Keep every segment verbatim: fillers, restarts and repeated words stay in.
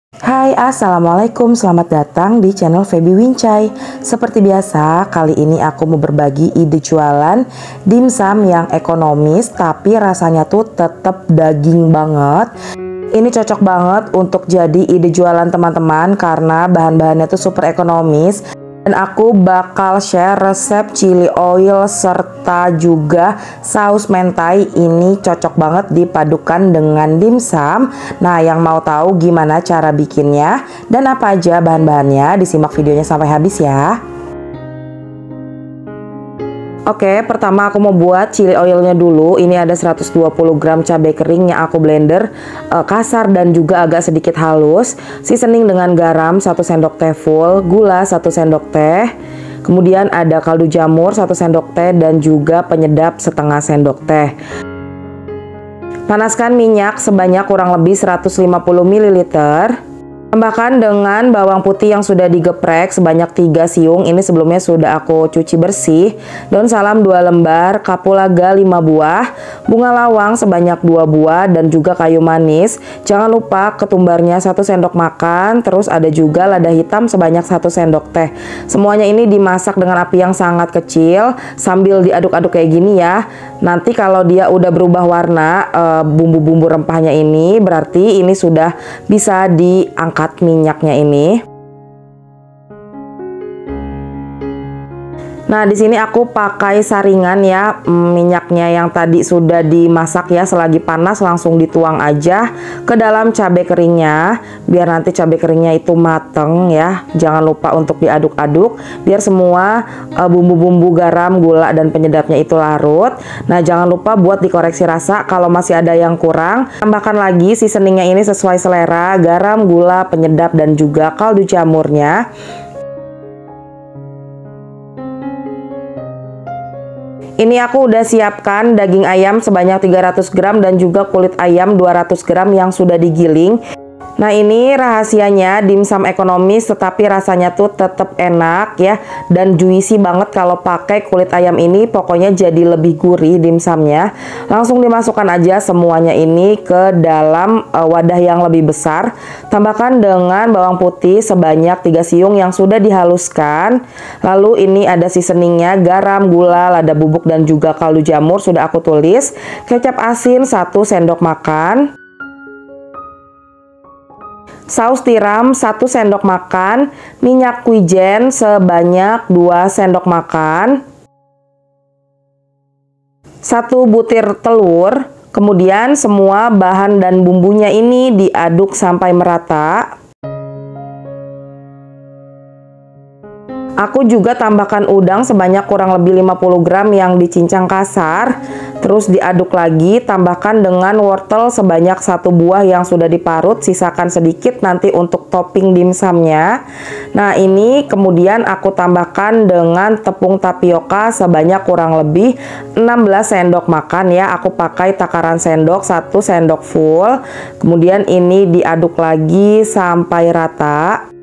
Hai, assalamualaikum, selamat datang di channel Feby Wincai. Seperti biasa, kali ini aku mau berbagi ide jualan dimsum yang ekonomis tapi rasanya tuh tetap daging banget. Ini cocok banget untuk jadi ide jualan teman-teman karena bahan-bahannya tuh super ekonomis. Dan aku bakal share resep chili oil serta juga saus mentai. Ini cocok banget dipadukan dengan dimsum. Nah, yang mau tahu gimana cara bikinnya dan apa aja bahan-bahannya, disimak videonya sampai habis ya. Oke, pertama aku mau buat chili oilnya dulu. Ini ada seratus dua puluh gram cabai kering yang aku blender uh, kasar dan juga agak sedikit halus. Seasoning dengan garam satu sendok teh full, gula satu sendok teh. Kemudian ada kaldu jamur satu sendok teh dan juga penyedap setengah sendok teh. Panaskan minyak sebanyak kurang lebih seratus lima puluh mililiter. Tambahkan dengan bawang putih yang sudah digeprek sebanyak tiga siung. Ini sebelumnya sudah aku cuci bersih. Daun salam dua lembar, kapulaga lima buah, bunga lawang sebanyak dua buah dan juga kayu manis. Jangan lupa ketumbarnya satu sendok makan. Terus ada juga lada hitam sebanyak satu sendok teh. Semuanya ini dimasak dengan api yang sangat kecil sambil diaduk-aduk kayak gini ya. Nanti kalau dia udah berubah warna bumbu-bumbu rempahnya ini, berarti ini sudah bisa diangkat minyaknya ini. Nah, di sini aku pakai saringan ya, minyaknya yang tadi sudah dimasak ya, selagi panas langsung dituang aja ke dalam cabai keringnya, biar nanti cabai keringnya itu mateng ya. Jangan lupa untuk diaduk-aduk biar semua bumbu-bumbu garam, gula dan penyedapnya itu larut. Nah, jangan lupa buat dikoreksi rasa kalau masih ada yang kurang. Tambahkan lagi seasoningnya ini sesuai selera, garam, gula, penyedap dan juga kaldu jamurnya. Ini aku udah siapkan daging ayam sebanyak tiga ratus gram dan juga kulit ayam dua ratus gram yang sudah digiling. Nah, ini rahasianya dimsum ekonomis tetapi rasanya tuh tetap enak ya, dan juicy banget kalau pakai kulit ayam ini. Pokoknya jadi lebih gurih dimsumnya. Langsung dimasukkan aja semuanya ini ke dalam uh, wadah yang lebih besar. Tambahkan dengan bawang putih sebanyak tiga siung yang sudah dihaluskan. Lalu ini ada seasoningnya, garam, gula, lada bubuk dan juga kaldu jamur sudah aku tulis. Kecap asin satu sendok makan. Saus tiram satu sendok makan, minyak wijen sebanyak dua sendok makan, satu butir telur, kemudian semua bahan dan bumbunya ini diaduk sampai merata. Aku juga tambahkan udang sebanyak kurang lebih lima puluh gram yang dicincang kasar. Terus diaduk lagi, tambahkan dengan wortel sebanyak satu buah yang sudah diparut, sisakan sedikit nanti untuk topping dimsumnya. Nah, ini kemudian aku tambahkan dengan tepung tapioka sebanyak kurang lebih enam belas sendok makan ya. Aku pakai takaran sendok satu sendok full. Kemudian ini diaduk lagi sampai rata.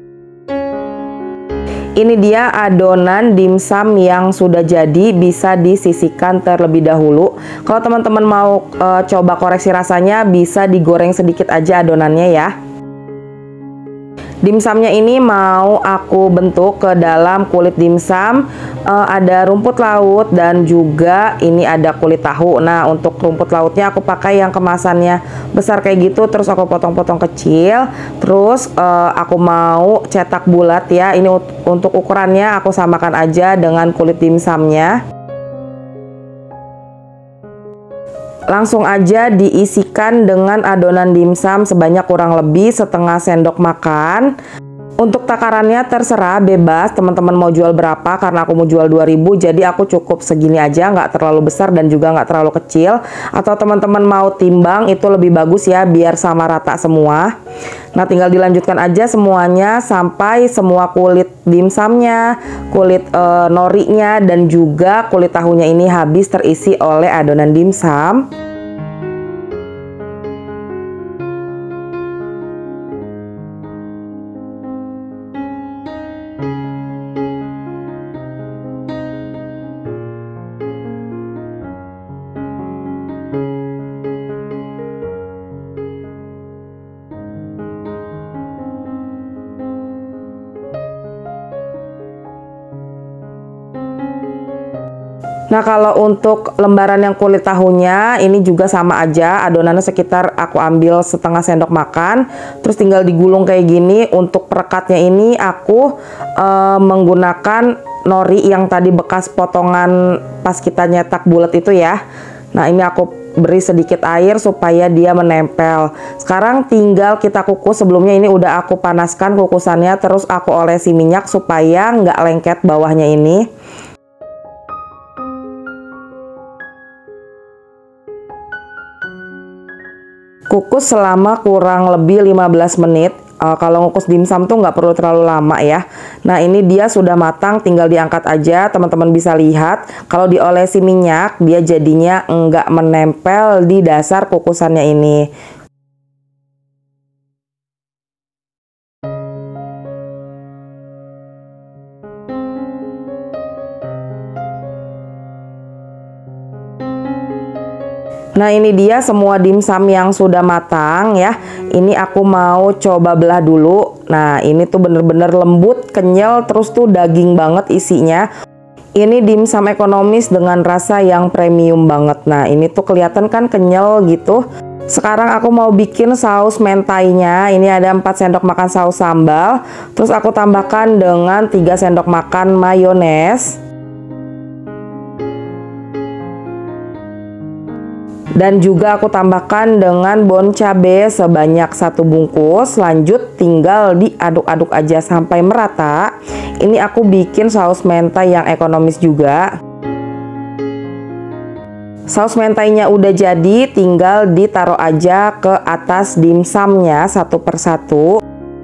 Ini dia adonan dimsum yang sudah jadi, bisa disisihkan terlebih dahulu. Kalau teman-teman mau e, coba koreksi rasanya, bisa digoreng sedikit aja adonannya ya. Dimsumnya ini mau aku bentuk ke dalam kulit dimsum, e, ada rumput laut dan juga ini ada kulit tahu. Nah, untuk rumput lautnya aku pakai yang kemasannya besar kayak gitu, terus aku potong-potong kecil. Terus e, aku mau cetak bulat ya. Ini untuk ukurannya aku samakan aja dengan kulit dimsumnya. Langsung aja diisikan dengan adonan dimsum sebanyak kurang lebih setengah sendok makan. Untuk takarannya terserah, bebas teman-teman mau jual berapa, karena aku mau jual dua ribu jadi aku cukup segini aja, nggak terlalu besar dan juga nggak terlalu kecil. Atau teman-teman mau timbang itu lebih bagus ya, biar sama rata semua. Nah, tinggal dilanjutkan aja semuanya sampai semua kulit dimsumnya, kulit e, norinya dan juga kulit tahunya ini habis terisi oleh adonan dimsum. Nah, kalau untuk lembaran yang kulit tahunya ini juga sama aja, adonannya sekitar aku ambil setengah sendok makan, terus tinggal digulung kayak gini. Untuk perekatnya ini aku uh, menggunakan nori yang tadi bekas potongan pas kita nyetak bulat itu ya. Nah, ini aku beri sedikit air supaya dia menempel. Sekarang tinggal kita kukus. Sebelumnya ini udah aku panaskan kukusannya, terus aku olesi minyak supaya nggak lengket bawahnya ini. Kukus selama kurang lebih lima belas menit. Uh, kalau ngukus dimsum tuh nggak perlu terlalu lama ya. Nah, ini dia sudah matang, tinggal diangkat aja. Teman-teman bisa lihat kalau diolesi minyak dia jadinya nggak menempel di dasar kukusannya ini. Nah, ini dia semua dimsum yang sudah matang ya. Ini aku mau coba belah dulu. Nah, ini tuh bener-bener lembut, kenyal, terus tuh daging banget isinya. Ini dimsum ekonomis dengan rasa yang premium banget. Nah, ini tuh kelihatan kan kenyal gitu. Sekarang aku mau bikin saus mentainya. Ini ada empat sendok makan saus sambal. Terus aku tambahkan dengan tiga sendok makan mayones. Dan juga aku tambahkan dengan bon cabe sebanyak satu bungkus. Lanjut tinggal diaduk-aduk aja sampai merata. Ini aku bikin saus mentai yang ekonomis juga. Saus mentainya udah jadi, tinggal ditaruh aja ke atas dimsumnya satu persatu.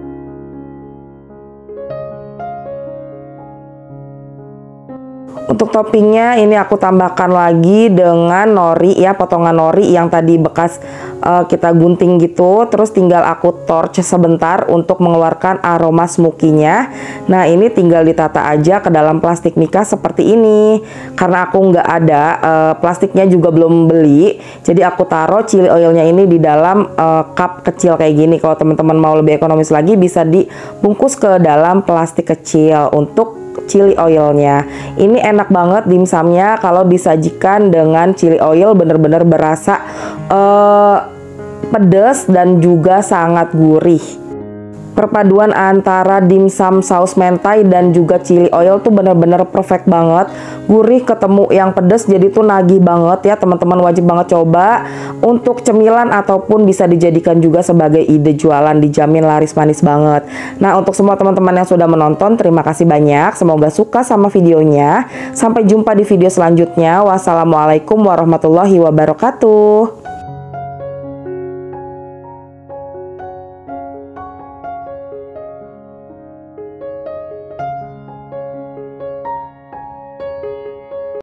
Untuk toppingnya ini aku tambahkan lagi dengan nori ya, potongan nori yang tadi bekas uh, kita gunting gitu. Terus tinggal aku torch sebentar untuk mengeluarkan aroma smoky-nya. Nah, ini tinggal ditata aja ke dalam plastik mika seperti ini. Karena aku nggak ada uh, plastiknya juga belum beli, jadi aku taruh chili oilnya ini di dalam uh, cup kecil kayak gini. Kalau teman-teman mau lebih ekonomis lagi bisa dibungkus ke dalam plastik kecil untuk chili oilnya. Ini enak banget dimsumnya kalau disajikan dengan chili oil, bener-bener berasa uh, pedas dan juga sangat gurih. Perpaduan antara dimsum saus mentai dan juga chili oil tuh bener-bener perfect banget. Gurih ketemu yang pedas, jadi tuh nagih banget ya. Teman-teman wajib banget coba untuk cemilan ataupun bisa dijadikan juga sebagai ide jualan, dijamin laris manis banget. Nah, untuk semua teman-teman yang sudah menonton, terima kasih banyak. Semoga suka sama videonya. Sampai jumpa di video selanjutnya. Wassalamualaikum warahmatullahi wabarakatuh.